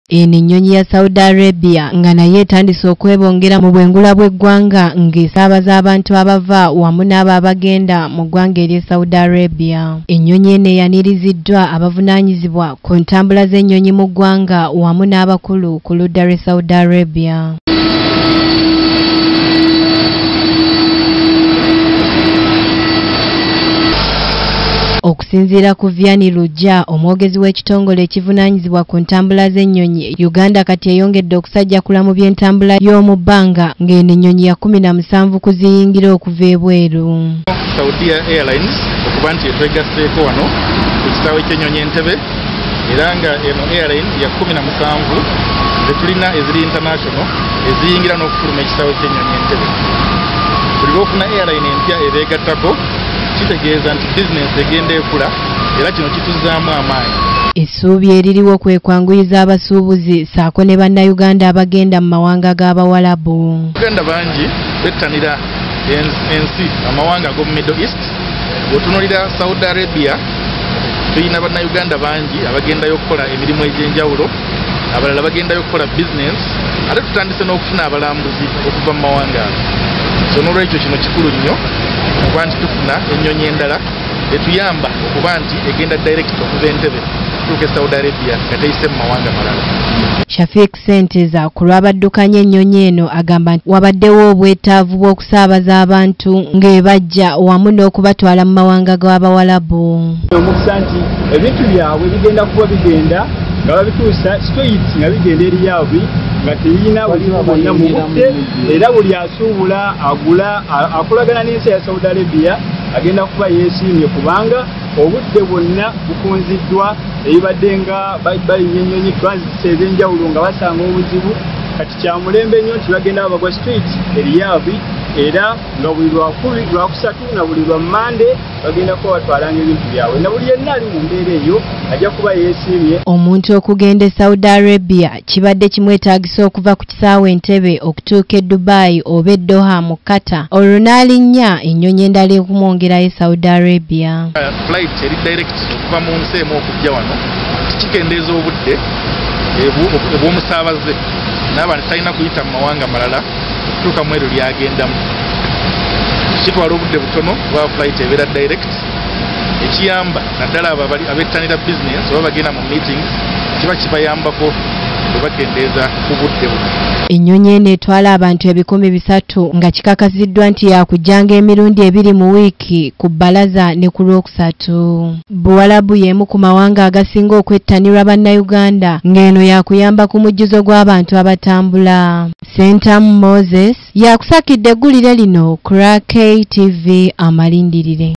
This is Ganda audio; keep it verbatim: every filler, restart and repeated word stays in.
Ennyonyi ya Saudi Arabia nga naye etandise okwebongera mu bwengula bw'eggwanga ng'esaabaza abantu abava wamu n'abo abagenda mu ggwanga ery'e Saudi Arabia. Ennyonyi eno eyaniriziddwa abavunaanyizibwa ku ntambula z'ennyonyi mu ggwanga wamu n'abakulu ku ludda lw'e Saudi Arabia. Okusinziira ku Vianney Lujja, omwogezi w'ekitongole ekivunaanyizibwa ku ntambula z'ennyonyi, Uganda kati eyongedde okusajjakula mu by'entambula y'omu bbanga ng'eno ennyonyi ya kumi na musanvu kuziyingira okuva ebweru. Saudia Airlines okuba nti etwegasseeko wano ku kisaawe ky'ennyonyi Entebbe, era nga eno airline ya kumi na musanvu zetulina eziri international eziyingira n'okufuluma ekisaawe ky'ennyonyi Entebbe. Buli lw'ofuna airline empya ebeegattako kitegeeza nti bizinensi egenda ekula era kino kituzaamu amaanyi. Essuubi eririwo kwe kwanguyiza abasuubuzi saako ne bannayuganda abagenda mu mawanga g'Abawalabu. Uganda bangi bettanira ensi amawanga ag'omu Middle East. Bw'otunuulira Saudi Arabia tulina bannayuganda bangi abagendayo okukola emirimu egy'enjawulo, abalala bagendayo okukola bizinensi, ate tutandise n'okufuna abalambuzi okuva mu mawanga ago. So n'olwekyo kino kikulu nnyo okuba nti tufuna ennyonyi endala etuyamba okuba nti egenda direct okuva Entebbe tuuka e Saudi Arabia nga teyise mu mawanga malala. Shafiq Senteza ku lw'abaddukanya ennyonyi eno agamba nti wabaddewo obwetaavu bw'okusaabaza abantu ng'ebajja wamu n'okubatwala mu mawanga g'Abawalabu. Omukisa nti ebintu byabwe bigenda kuba bigenda nga babituusa straight nga bigenda eri yaabwe nga teyina buli bonna mu budde, era buli asuubula agula akolagana n'ensi ya Saudi Arabia agenda kuba yeesiimye kubanga obudde bwonna bukunziddwa ebibadde nga bayinya ennyonyi transits ez'enjawulo nga basanga obuzibu, kati kyamulembe nnyo nti bagenda bagwa straight eri yaabwe, era nga buli lwakumi lwakusatu na buli lwa Mande bagenda kuba batwalanga ebintu byabwe, na buli yenna ali mu mbeera eyo ajja kuba yeesiimye. Omuntu okugenda e Saudi Arabia kibadde kimwetaagisa okuva ku kisaawe Entebbe okutuuka e Dubai oba e Doha mu Qatar, olwo n'alinnya ennyonyi endala ekumwongerayo e Saudi Arabia. Flight eri direct okuva mu nsi emu okujja wano kikendeeza obudde obw'omusaabaze n'abantu talina kuyita mu mawanga malala okutuuka mu eryo lyagendamu. Kitwala obudde butono bwa flight ebeera direct, ekiyamba naddala abo abettanira bizinensi oba bagenda mu meetings kiba kibayambako bwe bakendeeza ku budde buno. Ennyonyi eno etwala abantu ebikumi bisatu nga kikakasiddwa nti yakujjanga emirundi ebiri mu wiiki ku bbalaza ne ku lwokusatu. Buwalabu y'emu ku mawanga agasinga okwettanirwa bannayuganda ng'eno yakuyamba ku mujjuzo gw'abantu abatambula. Sentamu Moses yakusakidde eggulire lino ku K T V Amalindirire.